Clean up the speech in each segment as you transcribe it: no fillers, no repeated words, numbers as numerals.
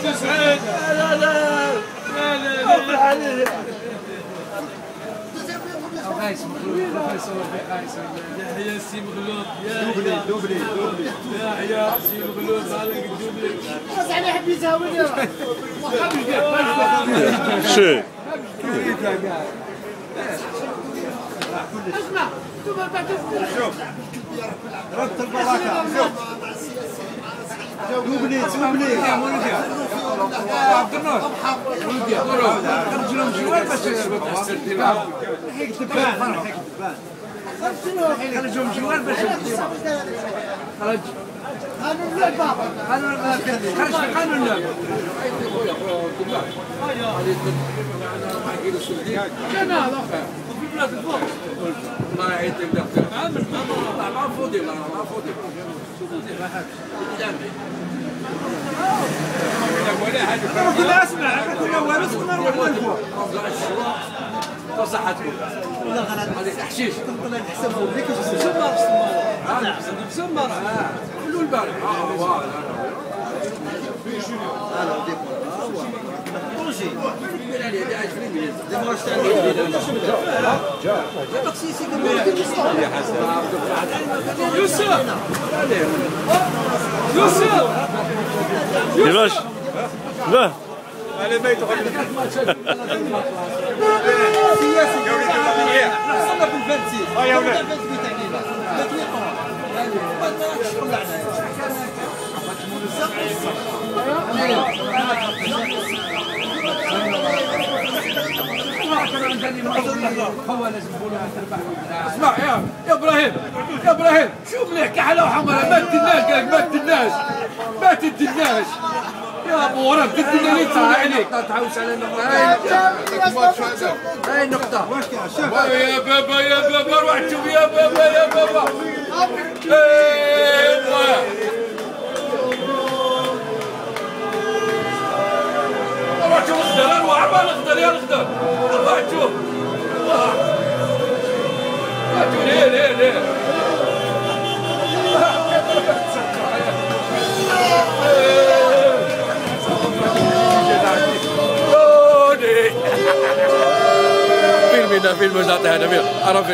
سعيد. لا لا لا لا قيس مغلوب بروفيسور قيس يحيى السي مغلوب يا دوبلي يحيى السي مغلوب هذاك الدوبلي بس عليه حب يساوي شي اسمع شوف ربط البراكه دوبلي يا ولدي يا عبد النور ولدي خرج لهم جوار باش حيك دبان خرج لهم جوار باش خرج قانون اللعبه خرج في قانون اللعبه انا في بلاد الفوق الله يعيطك ما فودي ما فودي كنا اسمع كنا وارث كنا نروح للفوق صحتكم والله غلط حشيش كنت نحسبوا بك سمر كله البارح يوسف كيفاش؟ لا على بيت سياسي حصلنا في الفانسي يا ولاد اسمع يا ابراهيم شوف ليه كحله وحمراء ما تدناش ما تدناش يا ابو ورب تدنا لي تسمع عليك تعوش على هاي النقطة يا بابا روح شوف يا بابا روح شوف الخضر روح عبال الخضر يا الخضر روح شوف ليه فيلم نعطي هذا فيلم عربي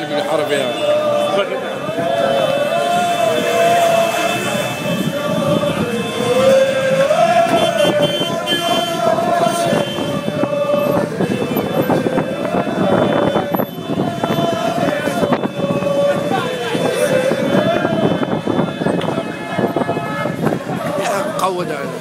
قود عليه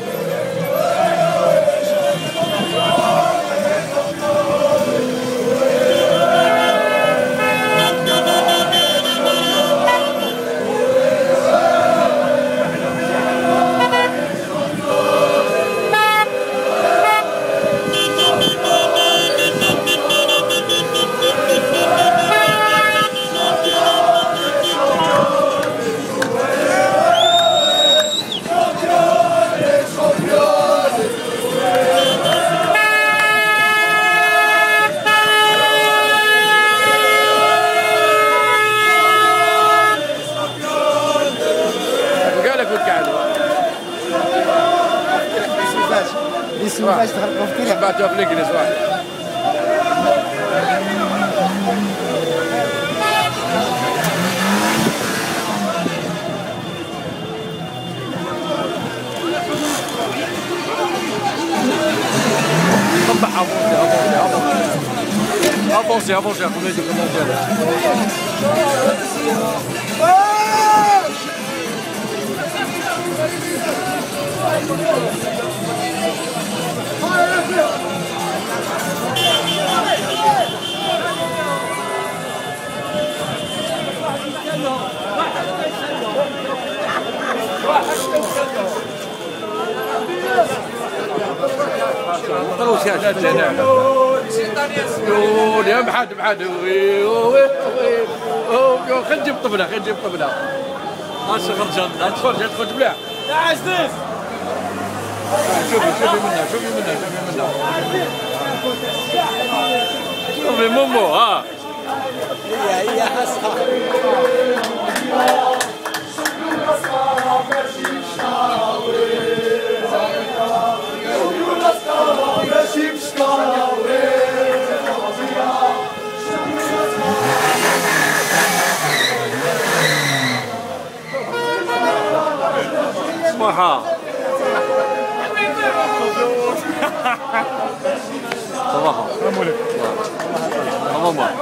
باش تغلقوا في كلام بعتوها في الانجليز واحد طبع افونسي comme les commentaires طروس يا جدع يا بحد خل نجيب طبله ادخل بلاه يا عزيز شوفي مومو ها هي حسها صباحا صباحا ماما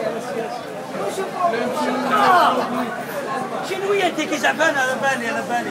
شنو هي انت كي زعفانه على بالي